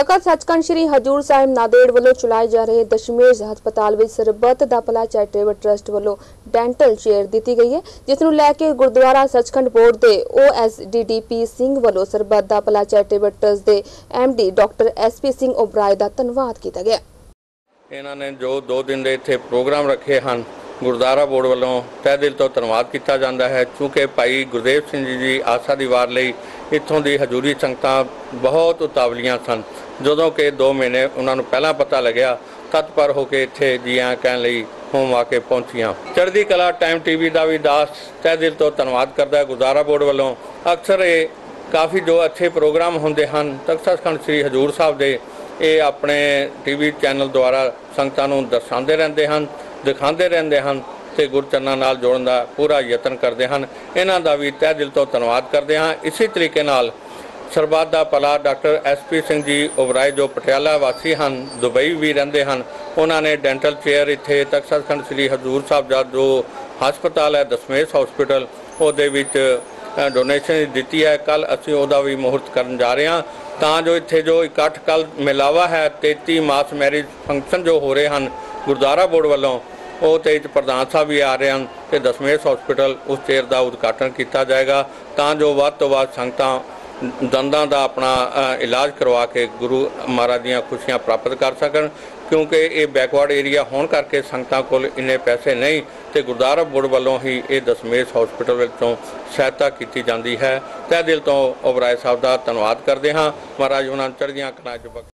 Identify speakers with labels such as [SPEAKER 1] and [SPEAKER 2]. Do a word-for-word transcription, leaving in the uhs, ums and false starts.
[SPEAKER 1] तखत सचखंड श्री हजूर साहिब नादेड़ वालों चलाए जा रहे दशमेश हस्पताल में सरबत दा भला चैरिटेबल ट्रस्ट वालों डेंटल चेयर दी गई है, जिसनूं लैके गुरुद्वारा सचखंड बोर्ड के O S D D P Singh वालों सरबत दा भला चैरिटेबल ट्रस्ट के M D doctor S P Singh Oberoi का धन्यवाद किया गया।
[SPEAKER 2] इन्होंने जो दो दिन के इत्थे प्रोग्राम रखे हैं, गुरुद्वारा बोर्ड वालों तह दिल तो धन्यवाद किया जाता है, क्योंकि भाई गुरदेव सिंह जी जी आशा दी वार लई इत्थों दी हजूरी संगतां बहुत उतावलियां सन। ਜਦੋਂ कि दो महीने उन्होंने पहला पता लग्या, तत्पर होकर इत्थे जी आं कहण लई होम आके पहुंचियां। चढ़दी कला टाइम टीवी का भी दास तह दिल तो धन्यवाद करता है गुरुद्वारा बोर्ड वालों। अक्सर ये काफ़ी जो अच्छे प्रोग्राम होंदे हैं तख्त सचखंड श्री हजूर साहब दे, ये अपने टीवी चैनल द्वारा संगतां नूं दर्शाते रहते हैं, दिखाते रहते हैं ते गुरचरनां नाल जोड़न का पूरा यतन करते हैं। इन्हां दा भी तह दिल तो धन्यवाद करते हैं। इसी तरीके नाल Sarbat da Bhala doctor S P Singh ji Oberoi जो पटियाला वासी हैं, दुबई भी रहते हैं, उन्होंने डेंटल चेयर इत्थे तख्त सचखंड श्री हजूर साहब का जो हस्पताल है दशमेश हॉस्पिटल उहदे विच डोनेशन दी है। कल असीं उहदा भी मुहूर्त करन जा रहे हैं, तां जो इत्थे जो इकट्ठ कल मिलावा है तेती मास मैरिज फंक्शन जो हो रहे हैं गुरुद्वारा बोर्ड वालों, वो तो प्रधान साहब भी आ रहे हैं कि दशमेश हॉस्पिटल उस चेयर का उद्घाटन किया जाएगा, तां जो वध तो वध संगतां दंदां का अपना इलाज करवा के गुरु महाराज दीयां खुशियां प्राप्त कर सकन। क्योंकि ये बैकवर्ड एरिया होने करके संगतां कोल इन्ने पैसे नहीं, तो गुरुद्वारा बोर्ड वालों ही ये दशमेश हॉस्पिटल विचों सहायता की जाती है। तह दिल तो ओबराय साहब का धन्यवाद करते हाँ। महाराज उन्होंने चढ़दियां कलां च